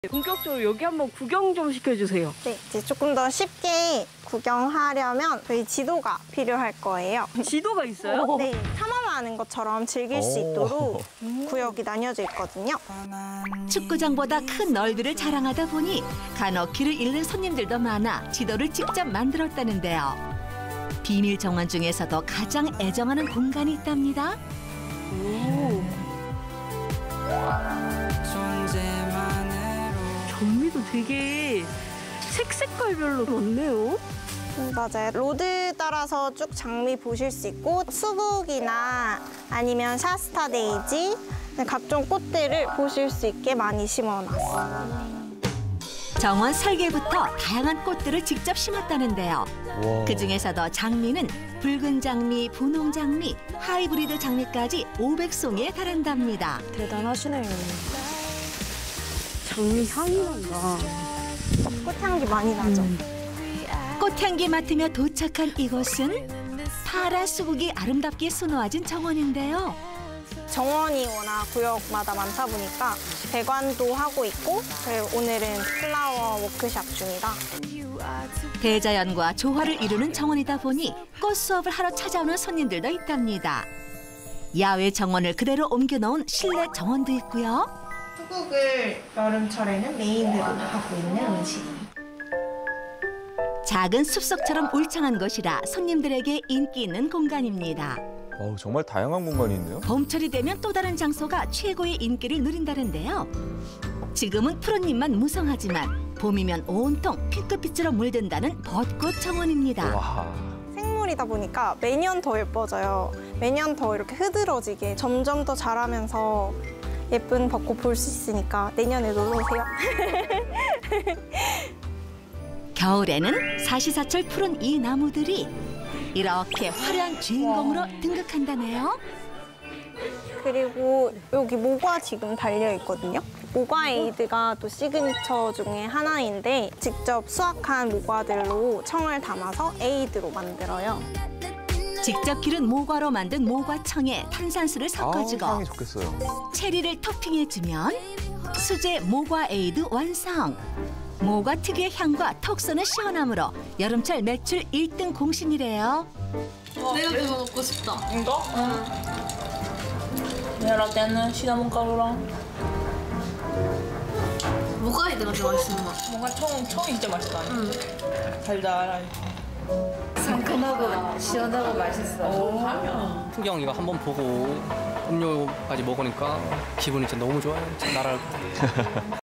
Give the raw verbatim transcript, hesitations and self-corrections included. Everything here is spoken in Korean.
본격적으로 여기 한번 구경 좀 시켜주세요. 네, 이제 조금 더 쉽게 구경하려면 저희 지도가 필요할 거예요. 지도가 있어요? 네, 탐험하는 것처럼 즐길 수 있도록 구역이 나뉘어져 있거든요. 축구장보다 큰 넓이를 자랑하다 보니 간혹 길을 잃는 손님들도 많아 지도를 직접 만들었다는데요. 비밀 정원 중에서도 가장 애정하는 공간이 있답니다. 오. 장미도 되게 색색깔별로 많네요. 음, 맞아요. 로드 따라서 쭉 장미 보실 수 있고 수국이나 아니면 샤스타 데이지 각종 꽃들을 보실 수 있게 많이 심어놨어요. 정원 설계부터 다양한 꽃들을 직접 심었다는데요. 와. 그중에서도 장미는 붉은 장미, 분홍 장미, 하이브리드 장미까지 오백 송이에 달한답니다. 대단하시네요. 장미 향이 난다. 꽃향기 많이 나죠? 음. 꽃향기 맡으며 도착한 이곳은 파란 수국이 아름답게 수놓아진 정원인데요. 정원이 워낙 구역마다 많다 보니까 배관도 하고 있고 저희 오늘은 플라워 워크샵 중이라. 대자연과 조화를 이루는 정원이다 보니 꽃 수업을 하러 찾아오는 손님들도 있답니다. 야외 정원을 그대로 옮겨놓은 실내 정원도 있고요. 수국을 여름철에는 메인으로 하고 있는 음식. 작은 숲속처럼 울창한 곳이라 손님들에게 인기 있는 공간입니다. 어, 정말 다양한 공간이 있네요. 봄철이 되면 또 다른 장소가 최고의 인기를 누린다는데요. 지금은 푸른잎만 무성하지만 봄이면 온통 핑크빛으로 물든다는 벚꽃 정원입니다. 와. 생물이다 보니까 매년 더 예뻐져요. 매년 더 이렇게 흐드러지게 점점 더 자라면서 예쁜 벚꽃 볼 수 있으니까 내년에 놀러 오세요. 겨울에는 사시사철 푸른 이 나무들이 이렇게 화려한 주인공으로 등극한다네요. 그리고 여기 모과 지금 달려 있거든요. 모과 에이드가 또 시그니처 중에 하나인데 직접 수확한 모과들로 청을 담아서 에이드로 만들어요. 직접 기른 모과로 만든 모과청에 탄산수를 섞어주고 아우, 향이 좋겠어요. 체리를 토핑해주면 수제 모과 에이드 완성. 모과 특유의 향과 톡 쏘는 시원함으로 여름철 매출 일 등 공신이래요. 내가 그거 먹고 싶다. 이거? 응. 내가 때는 시나몬 가루랑 뭐가 이드가 더 맛있는 거? 뭔가 청, 청이 진짜 맛있다. 응. 달달하게. 상큼하고 시원하고 맛있어. 풍경 이거 한번 보고 음료까지 먹으니까 기분이 진짜 너무 좋아요. 나라를